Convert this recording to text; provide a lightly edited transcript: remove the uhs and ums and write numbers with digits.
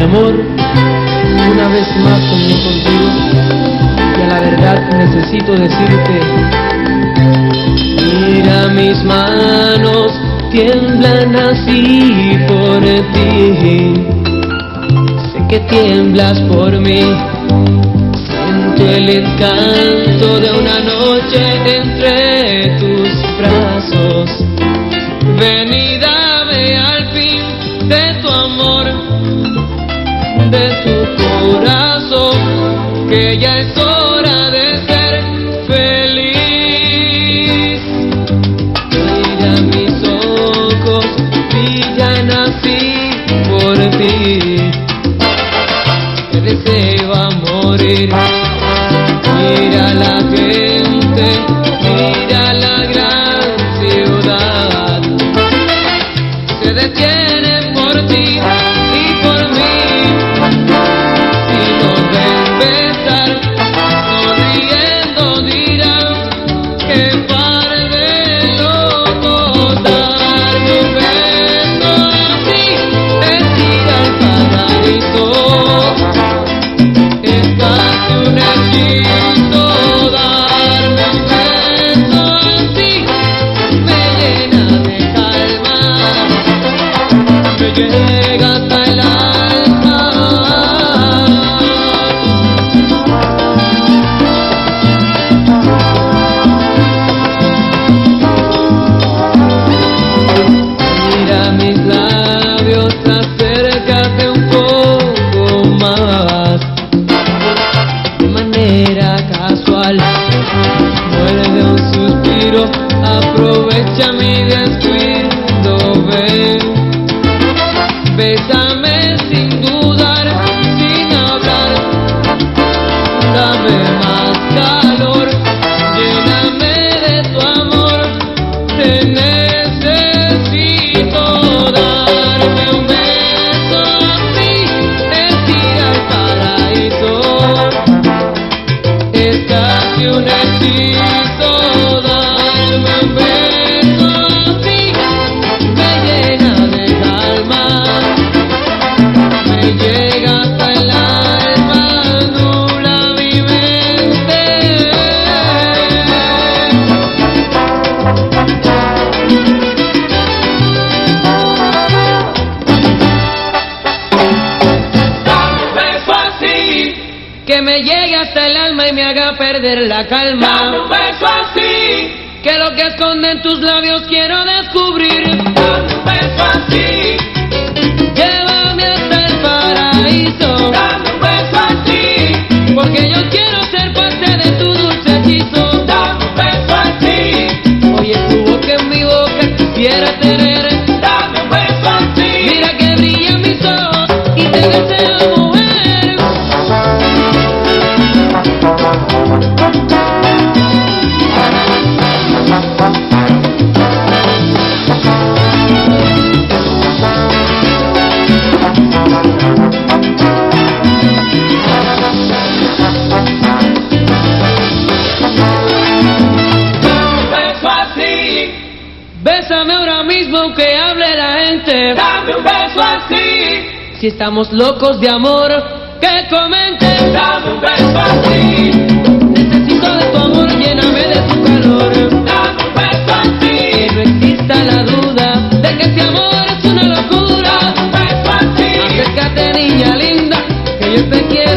amor, una vez más soñé contigo y a la verdad necesito decirte: mira, mis manos tiemblan así por ti. Sé que tiemblas por mí. Siento el encanto de una noche entre tus brazos. Ven y dame al fin de tu amor, de tu corazón, que ya es hora de ser feliz. Mira, mis ojos brillan así por ti. Te deseo a morir. Mira la gente, mira la gran ciudad, se detienen por ti y por mí. Si nos ven besar, sonriendo dirán que par de locos. Darme un beso así es ir al paraíso. Es casi un hechizo. Darme un beso así me llena de calma, me llega hasta el alma. Mira mis labios, acércate un poco más. De manera casual, muerde un suspiro, aprovecha mi descuido, ven. Bésame sin dudar, sin hablar, dame más calor, lléname de tu amor, te necesito. Darme un beso así es ir al paraíso. Es casi un hechizo. Darme un beso así me llena de calma, me llega hasta el alma, nubla mi mente. Dame un beso así que me llegue hasta el alma y me haga perder la calma. Dame un beso así que lo que esconde en tus labios quiero descubrir. Dame un beso así, llévame hasta el paraíso. Dame un beso así, porque yo quiero ser parte de tu dulce hechizo. Dame un beso así, oye tu boca en mi boca quisiera tener. Dame un beso así, mira que brillan mis ojos y te deseo, mujer. Bésame ahora mismo aunque hable la gente. Dame un beso así. Si estamos locos de amor, que comenten. Dame un beso así. Necesito de tu amor, lléname de tu calor. Dame un beso así. Que no exista la duda de que este amor es una locura. Dame un beso así. Acércate, niña linda, que yo te quiero.